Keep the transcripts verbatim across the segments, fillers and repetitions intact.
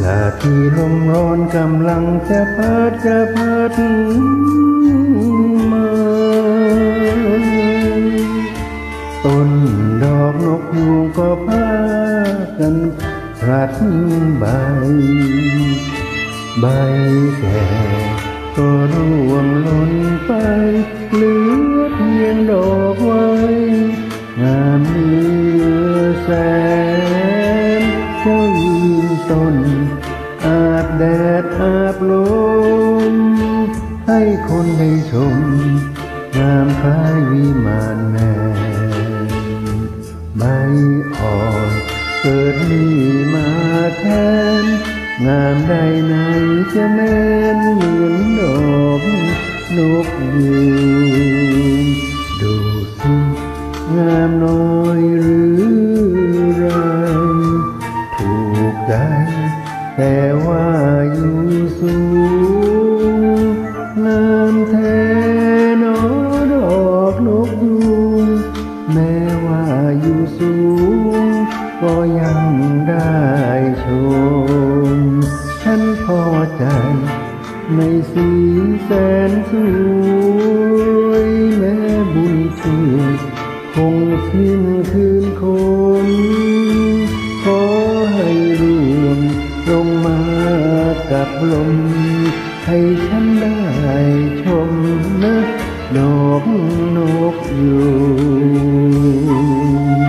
ลาที่ลมร้อนกำลังจะพัดจะพัดมาต้นดอกนกยูงก็พากันพลัดใบใบแก่ก็ร่วงหล่นไปเหลือเพียงดอกไว้งามเหลือแสนเจ้ายืนต้นอาบแดดอาบลมให้คนได้ชมงามคล้ายวิมานแม่ใบอ่อนเกิดมีมาแทนงามใดไหนจะแม้นเหมือนดอกนกยูงดูสิงามน้อยหรือไรถูกใจแต่ว่าอยู่สูงงามแท้หนอดอกนกยูงแม้ว่าอยู่สูงก็ยังได้ชมฉันพอใจในสีแสนสวยแม้บุญช่วยคงสิ้นคืนคงขอให้ร่วงลงมากับลมให้ฉันได้ชมนะดอกนกยูง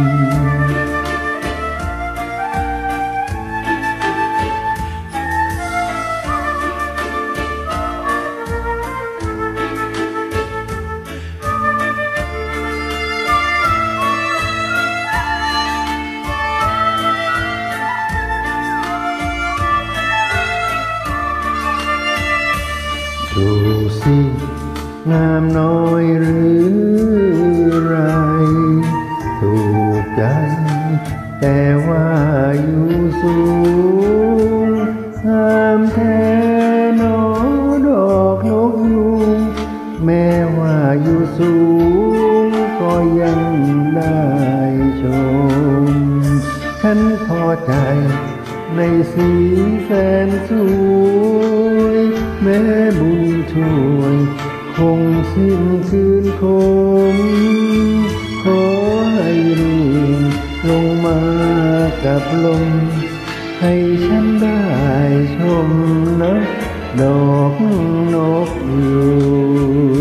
ดูสิงามน้อยหรือไรถูกใจแต่ว่าอยู่สูงงามแท้หนอดอกนกยูงแม้ว่าอยู่สูงก็ยังได้ชมฉันพอใจในสีแสนสวยแม้บุญช่วยคงสิ้นคืนคงขอให้ร่วงลงมากับลมให้ฉันได้ชมนะดอกนกยูง